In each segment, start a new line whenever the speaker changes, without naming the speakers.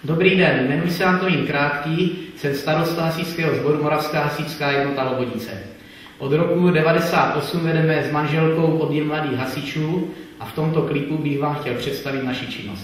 Dobrý den, jmenuji se Antonín Krátký, jsem starosta hasičského sboru Moravská hasičská jednota Lobodice. Od roku 1998 vedeme s manželkou oddíl mladých hasičů a v tomto klipu bych vám chtěl představit naši činnost.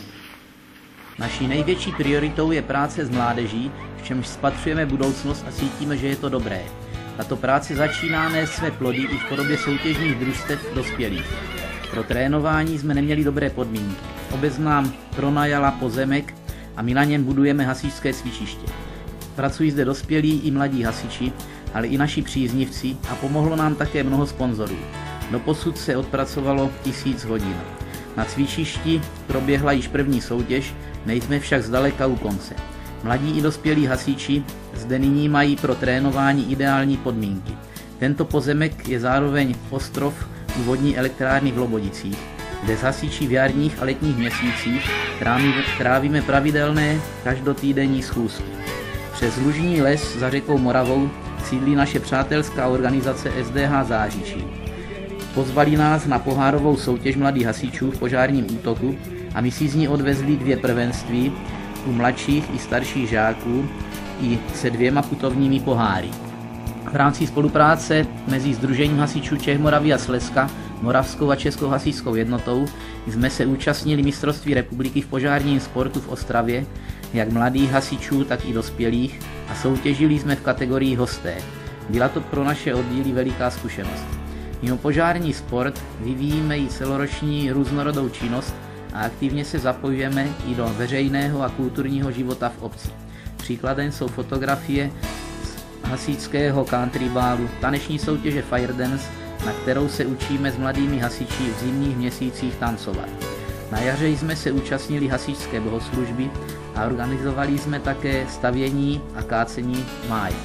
Naší největší prioritou je práce s mládeží, v čemž spatřujeme budoucnost a cítíme, že je to dobré. Tato práce začíná nést své plody i v podobě soutěžních družstev dospělých. Pro trénování jsme neměli dobré podmínky. Obec nám pronajala pozemek a my na něm budujeme hasičské cvičiště. Pracují zde dospělí i mladí hasiči, ale i naši příznivci a pomohlo nám také mnoho sponzorů. Doposud se odpracovalo 1000 hodin. Na cvičišti proběhla již první soutěž, nejsme však zdaleka u konce. Mladí i dospělí hasiči zde nyní mají pro trénování ideální podmínky. Tento pozemek je zároveň ostrov u vodní elektrárny v Lobodicích, kde s hasiči v jarních a letních měsících trávíme pravidelné každotýdenní schůzky. Přes lužní les za řekou Moravou sídlí naše přátelská organizace SDH Záříčí. Pozvali nás na pohárovou soutěž mladých hasičů v požárním útoku a my si z ní odvezli 2 prvenství u mladších i starších žáků i se 2 putovními poháry. V rámci spolupráce mezi Sdružením hasičů Čech, Moravy a Slezska, Moravskou a Českou hasičskou jednotou jsme se účastnili mistrovství republiky v požárním sportu v Ostravě, jak mladých hasičů, tak i dospělých, a soutěžili jsme v kategorii hosté. Byla to pro naše oddíly veliká zkušenost. Mimo požární sport vyvíjíme i celoroční různorodou činnost a aktivně se zapojujeme i do veřejného a kulturního života v obci. Příkladem jsou fotografie z hasičského country baru, taneční soutěže Fire Dance, na kterou se učíme s mladými hasiči v zimních měsících tancovat. Na jaře jsme se účastnili hasičské bohoslužby a organizovali jsme také stavění a kácení máje.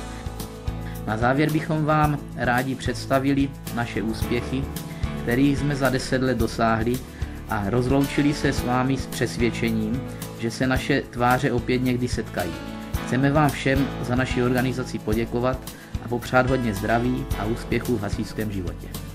Na závěr bychom vám rádi představili naše úspěchy, kterých jsme za 10 let dosáhli, a rozloučili se s vámi s přesvědčením, že se naše tváře opět někdy setkají. Chceme vám všem za naši organizaci poděkovat a popřát hodně zdraví a úspěchů v hasičském životě.